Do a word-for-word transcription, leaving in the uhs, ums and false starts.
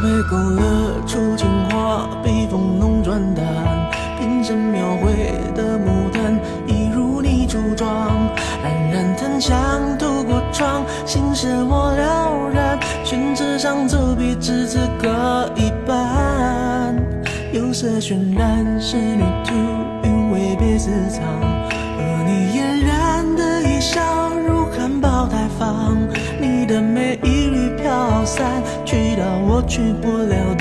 被勾勒出情话，被风弄转淡，变成描绘的牡丹，一如你初妆，冉冉檀香透过窗，心事我了然，宣纸上走笔至此各一半。釉色渲染仕女图，韵味别私藏，而你嫣然的一笑如含苞待放，你的美一缕飘散，去到我去不了